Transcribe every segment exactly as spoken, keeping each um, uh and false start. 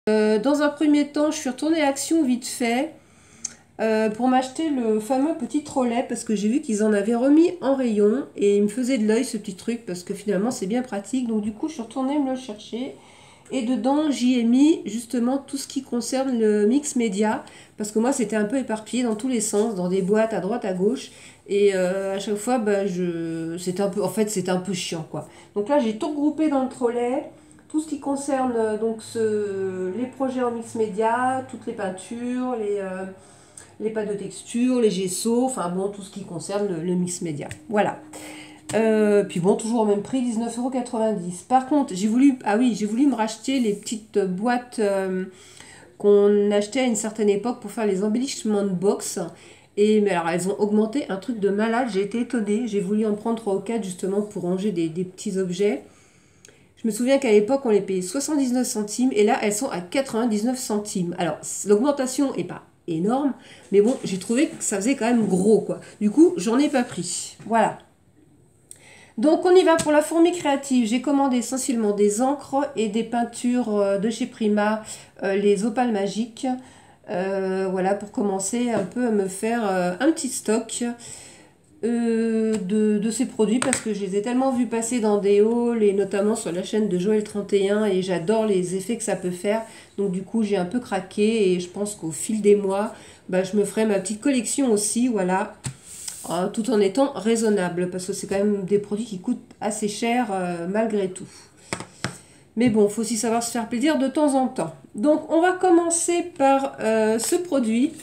Euh, dans un premier temps, je suis retournée à Action vite fait euh, pour m'acheter le fameux petit trolley parce que j'ai vu qu'ils en avaient remis en rayon et il me faisait de l'œil ce petit truc parce que finalement c'est bien pratique. Donc du coup, je suis retournée me le chercher et dedans, j'y ai mis justement tout ce qui concerne le mix média parce que moi, c'était un peu éparpillé dans tous les sens, dans des boîtes à droite, à gauche. Et euh, à chaque fois, bah, je... c'était un peu... en fait, c'était un peu chiant, quoi. Donc là, j'ai tout regroupé dans le trolley. Tout ce qui concerne euh, donc ce, les projets en mix média, toutes les peintures, les, euh, les pâtes de texture, les gessos, enfin bon, tout ce qui concerne le, le mix média. Voilà. Euh, puis bon, toujours au même prix, dix-neuf euros quatre-vingt-dix. Par contre, j'ai voulu, ah oui, j'ai voulu me racheter les petites boîtes euh, qu'on achetait à une certaine époque pour faire les embellissements de box. Et mais alors, elles ont augmenté un truc de malade, j'ai été étonnée. J'ai voulu en prendre trois ou quatre justement pour ranger des, des petits objets. Je me souviens qu'à l'époque, on les payait soixante-dix-neuf centimes et là, elles sont à quatre-vingt-dix-neuf centimes. Alors, l'augmentation n'est pas énorme, mais bon, j'ai trouvé que ça faisait quand même gros, quoi. Du coup, j'en ai pas pris. Voilà. Donc, on y va pour la fourmi créative. J'ai commandé essentiellement des encres et des peintures de chez Prima, euh, les opales magiques. Euh, voilà, pour commencer un peu à me faire euh, un petit stock. Euh, de, de ces produits parce que je les ai tellement vus passer dans des hauls et notamment sur la chaîne de Joël trente et un et j'adore les effets que ça peut faire. Donc du coup j'ai un peu craqué et je pense qu'au fil des mois, bah, je me ferai ma petite collection aussi, voilà, euh, tout en étant raisonnable parce que c'est quand même des produits qui coûtent assez cher euh, malgré tout. Mais bon, il faut aussi savoir se faire plaisir de temps en temps. Donc on va commencer par euh, ce produit.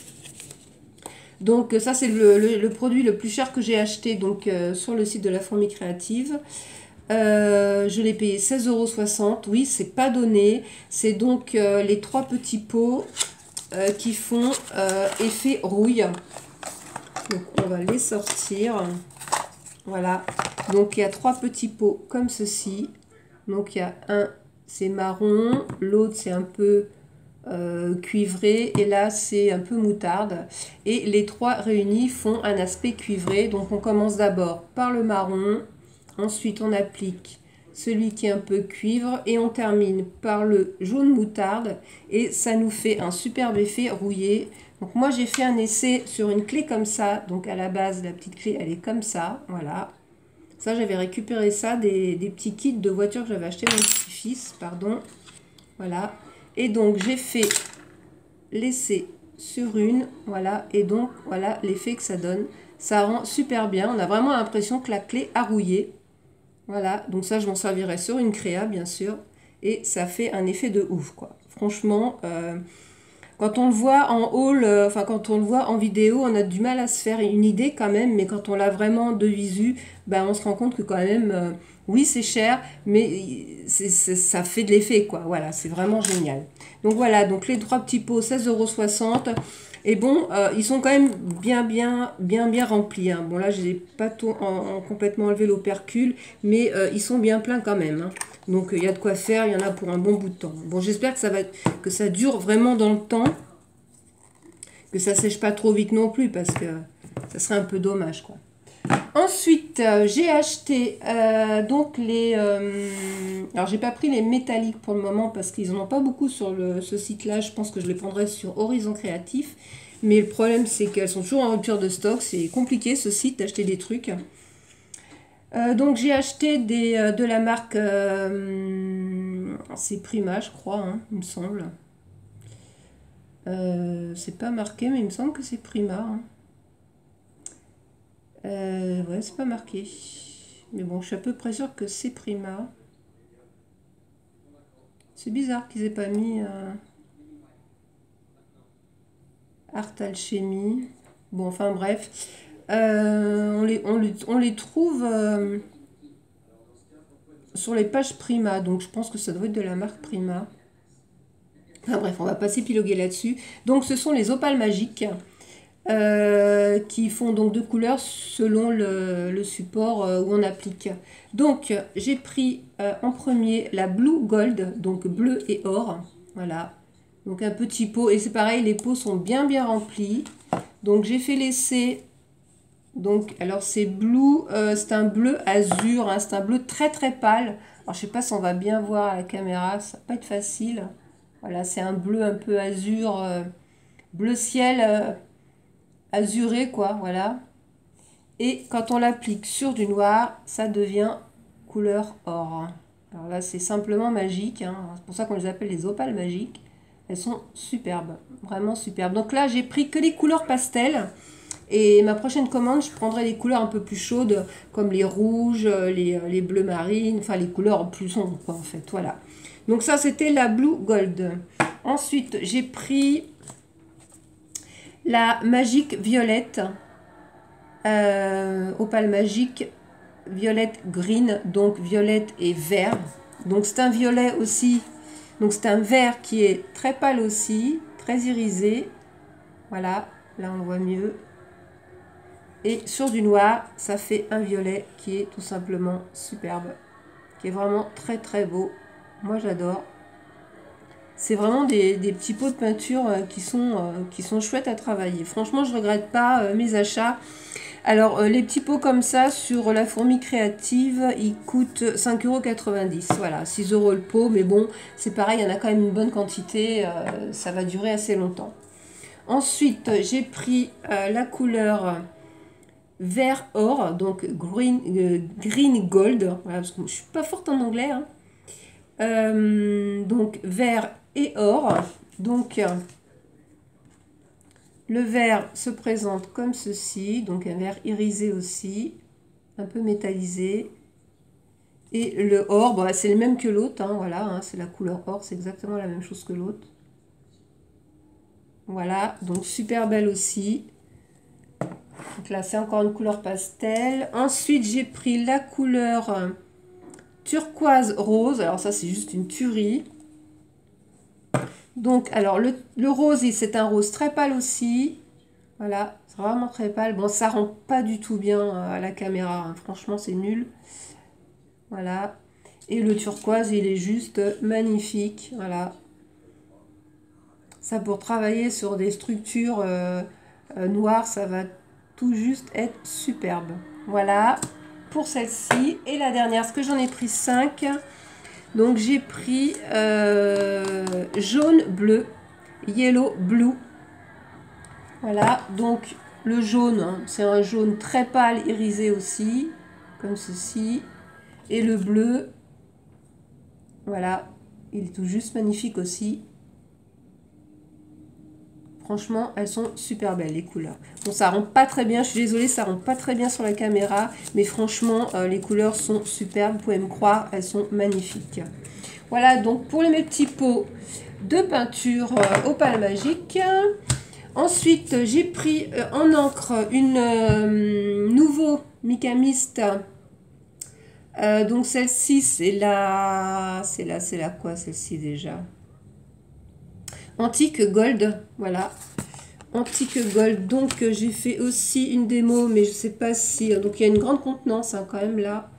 Donc ça c'est le, le, le produit le plus cher que j'ai acheté donc, euh, sur le site de la Fourmi Créative. Euh, je l'ai payé seize euros soixante. Oui, c'est pas donné. C'est donc euh, les trois petits pots euh, qui font euh, effet rouille. Donc on va les sortir. Voilà. Donc il y a trois petits pots comme ceci. Donc il y a un, c'est marron. L'autre c'est un peu... Euh, cuivré et là c'est un peu moutarde et les trois réunis font un aspect cuivré. Donc on commence d'abord par le marron, ensuite on applique celui qui est un peu cuivre et on termine par le jaune moutarde et ça nous fait un superbe effet rouillé. Donc moi j'ai fait un essai sur une clé comme ça, donc à la base la petite clé elle est comme ça, voilà. Ça j'avais récupéré ça des, des petits kits de voitures que j'avais acheté à mon petit-fils, pardon, voilà. Et donc, j'ai fait l'essai sur une, voilà, et donc, voilà l'effet que ça donne. Ça rend super bien. On a vraiment l'impression que la clé a rouillé. Voilà, donc ça, je m'en servirai sur une créa, bien sûr. Et ça fait un effet de ouf, quoi. Franchement, euh, quand on le voit en haul, euh, enfin, quand on le voit en vidéo, on a du mal à se faire une idée quand même. Mais quand on l'a vraiment de visu, ben, on se rend compte que quand même... Euh, oui, c'est cher, mais c'est, c'est, ça fait de l'effet, quoi. Voilà, c'est vraiment génial. Donc voilà, donc les trois petits pots, seize euros soixante. Et bon, euh, ils sont quand même bien, bien, bien, bien remplis. Hein. Bon, là, je n'ai pas tout en, en complètement enlevé l'opercule, mais euh, ils sont bien pleins quand même. Hein. Donc, il y a de quoi faire, il y en a pour un bon bout de temps. Bon, j'espère que ça va, que ça dure vraiment dans le temps, que ça sèche pas trop vite non plus, parce que ça serait un peu dommage, quoi. Ensuite, euh, j'ai acheté euh, donc les... Euh, alors, j'ai pas pris les métalliques pour le moment parce qu'ils n'en ont pas beaucoup sur le, ce site-là. Je pense que je les prendrai sur Horizon Créatif. Mais le problème, c'est qu'elles sont toujours en rupture de stock. C'est compliqué, ce site, d'acheter des trucs. Euh, donc, j'ai acheté des, euh, de la marque... Euh, c'est Prima, je crois, hein, il me semble. Euh, c'est pas marqué, mais il me semble que c'est Prima, hein. Euh, ouais, c'est pas marqué. Mais bon, je suis à peu près sûre que c'est Prima. C'est bizarre qu'ils aient pas mis euh, Art Alchemy. Bon, enfin bref. Euh, on, les, on, les, on les trouve euh, sur les pages Prima. Donc je pense que ça doit être de la marque Prima. Enfin bref, on va pas s'épiloguer là-dessus. Donc ce sont les opales magiques. Euh, qui font donc deux couleurs selon le, le support euh, où on applique. Donc j'ai pris euh, en premier la Blue Gold, donc bleu et or. Voilà, donc un petit pot. Et c'est pareil, les pots sont bien bien remplis. Donc j'ai fait l'essai. Donc alors c'est blue, euh, c'est un bleu azur, hein, c'est un bleu très très pâle. Alors je sais pas si on va bien voir à la caméra, ça va pas être facile. Voilà, c'est un bleu un peu azur, euh, bleu ciel euh, azuré, quoi, voilà. Et quand on l'applique sur du noir, ça devient couleur or. Alors là, c'est simplement magique, hein. C'est pour ça qu'on les appelle les opales magiques. Elles sont superbes, vraiment superbes. Donc là, j'ai pris que les couleurs pastel. Et ma prochaine commande, je prendrai les couleurs un peu plus chaudes, comme les rouges, les, les bleus marines, enfin les couleurs plus sombres, quoi, en fait. Voilà. Donc ça, c'était la Blue Gold. Ensuite, j'ai pris la Magique Violette. Euh, opale magique violette green, donc violette et vert. Donc c'est un violet aussi, donc c'est un vert qui est très pâle aussi, très irisé. Voilà, là on le voit mieux. Et sur du noir, ça fait un violet qui est tout simplement superbe, qui est vraiment très très beau. Moi j'adore. C'est vraiment des, des petits pots de peinture qui sont, euh, qui sont chouettes à travailler. Franchement, je ne regrette pas euh, mes achats. Alors, euh, les petits pots comme ça, sur la fourmi créative, ils coûtent cinq euros quatre-vingt-dix. Voilà, six euros le pot, mais bon, c'est pareil, il y en a quand même une bonne quantité, euh, ça va durer assez longtemps. Ensuite, j'ai pris euh, la couleur vert or, donc green, euh, green gold, voilà, parce que je ne suis pas forte en anglais, hein. Euh, donc vert et or. Donc, le vert se présente comme ceci, donc un vert irisé aussi, un peu métallisé. Et le or, bon, c'est le même que l'autre, hein, voilà, hein, c'est la couleur or, c'est exactement la même chose que l'autre. Voilà, donc super belle aussi. Donc là, c'est encore une couleur pastel. Ensuite, j'ai pris la couleur turquoise rose. Alors ça, c'est juste une tuerie. Donc, alors, le, le rose, c'est un rose très pâle aussi. Voilà, c'est vraiment très pâle. Bon, ça rend pas du tout bien à la caméra, hein. Franchement, c'est nul. Voilà. Et le turquoise, il est juste magnifique. Voilà. Ça, pour travailler sur des structures euh, euh, noires, ça va tout juste être superbe. Voilà, pour celle-ci. Et la dernière, parce que j'en ai pris cinq. Donc, j'ai pris euh, jaune, bleu, yellow, blue. Voilà, donc le jaune, hein, c'est un jaune très pâle, irisé aussi, comme ceci. Et le bleu, voilà, il est tout juste magnifique aussi. Franchement, elles sont super belles, les couleurs. Bon, ça rend pas très bien, je suis désolée, ça rend pas très bien sur la caméra. Mais franchement, euh, les couleurs sont superbes, vous pouvez me croire, elles sont magnifiques. Voilà, donc pour les, mes petits pots de peinture euh, opale magique. Ensuite, j'ai pris euh, en encre une euh, nouveau Mica Mist. Euh, donc celle-ci, c'est la... C'est la, c'est la quoi celle-ci déjà? Antique Gold, voilà. Antique Gold. Donc euh, j'ai fait aussi une démo, mais je sais pas si... Donc il y a une grande contenance hein, quand même là.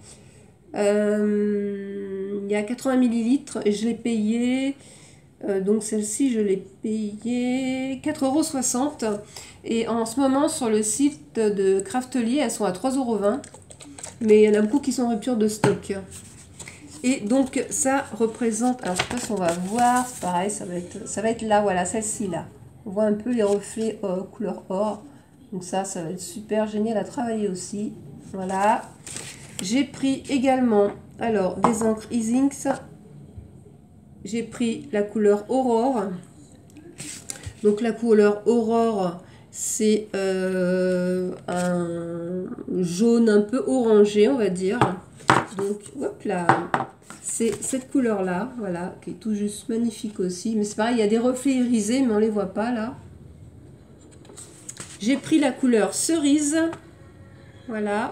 Euh, il y a quatre-vingts millilitres et je l'ai payé... Euh, donc celle-ci, je l'ai payée quatre euros soixante. Et en ce moment, sur le site de Craftelier, elles sont à trois euros vingt. Mais il y en a beaucoup qui sont en rupture de stock. Et donc, ça représente... Alors, je ne sais pas si on va voir. C'est pareil, ça va être, ça va être là, voilà, celle-ci, là. On voit un peu les reflets euh, couleur or. Donc ça, ça va être super génial à travailler aussi. Voilà. J'ai pris également, alors, des encres Easinks. J'ai pris la couleur Aurore. Donc la couleur Aurore, c'est euh, un jaune un peu orangé, on va dire. Donc, hop là, c'est cette couleur-là, voilà, qui est tout juste magnifique aussi. Mais c'est pareil, il y a des reflets irisés, mais on ne les voit pas là. J'ai pris la couleur Cerise, voilà.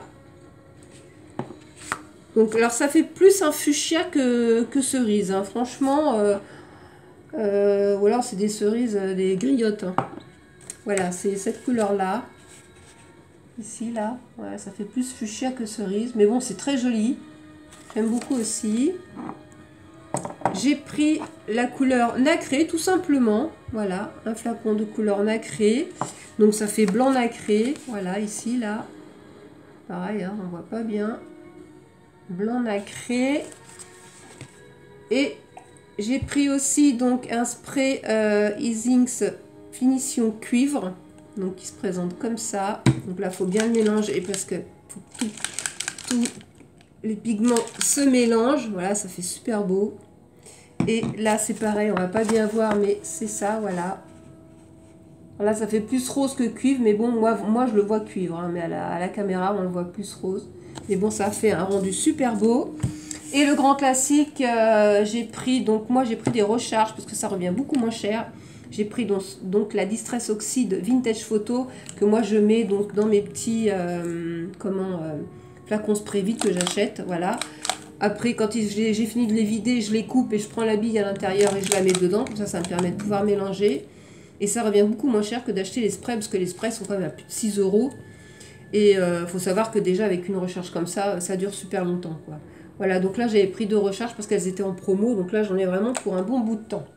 Donc, alors ça fait plus un fuchsia que, que cerise, hein. Franchement... Euh, Euh, ou alors c'est des cerises, euh, des griottes. Hein. Voilà, c'est cette couleur-là. Ici, là. Ouais, ça fait plus fuchsia que cerise. Mais bon, c'est très joli. J'aime beaucoup aussi. J'ai pris la couleur nacré, tout simplement. Voilà, un flacon de couleur nacré. Donc ça fait blanc nacré. Voilà, ici, là. Pareil, hein, on voit pas bien. Blanc nacré. Et J'ai pris aussi donc un spray euh, Easings Finition Cuivre, donc qui se présente comme ça. Donc là, il faut bien le mélanger parce que faut que tous les pigments se mélangent. Voilà, ça fait super beau. Et là, c'est pareil, on va pas bien voir, mais c'est ça, voilà. Là, ça fait plus rose que cuivre, mais bon, moi, moi je le vois cuivre, hein, mais à la, à la caméra, on le voit plus rose. Mais bon, ça fait un rendu super beau. Et le grand classique, euh, j'ai pris, donc moi j'ai pris des recharges parce que ça revient beaucoup moins cher. J'ai pris donc, donc la Distress Oxide Vintage Photo que moi je mets donc dans mes petits euh, comment, euh, flacons spray vide que j'achète. Voilà. Après, quand j'ai fini de les vider, je les coupe et je prends la bille à l'intérieur et je la mets dedans. Comme ça, ça me permet de pouvoir mélanger. Et ça revient beaucoup moins cher que d'acheter les sprays parce que les sprays sont quand même à plus de six euros. Et il euh, faut savoir que déjà avec une recharge comme ça, ça dure super longtemps, quoi. Voilà, donc là j'avais pris deux recharges parce qu'elles étaient en promo, donc là j'en ai vraiment pour un bon bout de temps.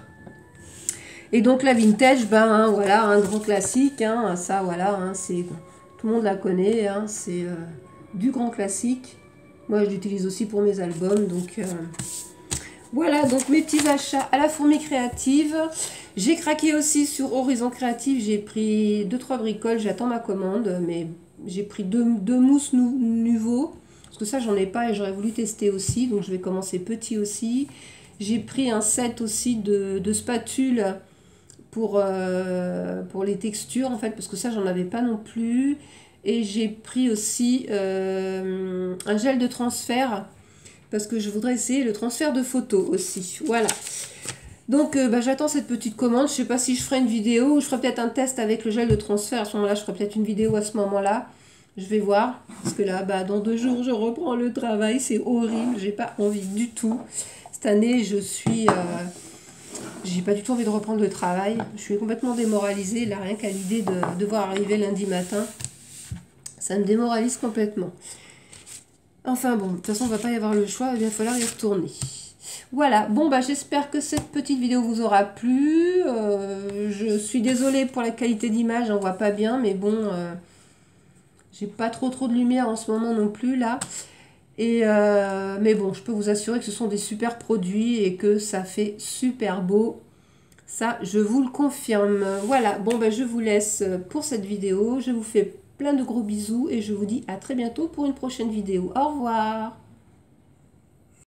Et donc la vintage, ben hein, voilà, un grand classique, hein, ça voilà, hein, c'est tout le monde la connaît, hein, c'est euh, du grand classique. Moi je l'utilise aussi pour mes albums, donc euh, voilà, donc mes petits achats à la fourmi créative. J'ai craqué aussi sur Horizon Créatif, j'ai pris deux trois bricoles, j'attends ma commande, mais j'ai pris deux, deux mousses nou nouveaux. Parce que ça, j'en ai pas et j'aurais voulu tester aussi. Donc, je vais commencer petit aussi. J'ai pris un set aussi de, de spatules pour, euh, pour les textures, en fait. Parce que ça, j'en avais pas non plus. Et j'ai pris aussi euh, un gel de transfert. Parce que je voudrais essayer le transfert de photos aussi. Voilà. Donc, euh, bah, j'attends cette petite commande. Je sais pas si je ferai une vidéo ou je ferai peut-être un test avec le gel de transfert. À ce moment-là, je ferai peut-être une vidéo à ce moment-là. Je vais voir, parce que là, bah, dans deux jours, je reprends le travail. C'est horrible, j'ai pas envie du tout. Cette année, je suis... Euh, j'ai pas du tout envie de reprendre le travail. Je suis complètement démoralisée, là, rien qu'à l'idée de devoir arriver lundi matin. Ça me démoralise complètement. Enfin bon, de toute façon, on va pas y avoir le choix, il va falloir y retourner. Voilà, bon, bah j'espère que cette petite vidéo vous aura plu. Euh, je suis désolée pour la qualité d'image, on voit pas bien, mais bon... Euh, j'ai pas trop trop de lumière en ce moment non plus là. Et euh, mais bon, je peux vous assurer que ce sont des super produits et que ça fait super beau. Ça, je vous le confirme. Voilà, bon ben je vous laisse pour cette vidéo. Je vous fais plein de gros bisous et je vous dis à très bientôt pour une prochaine vidéo. Au revoir!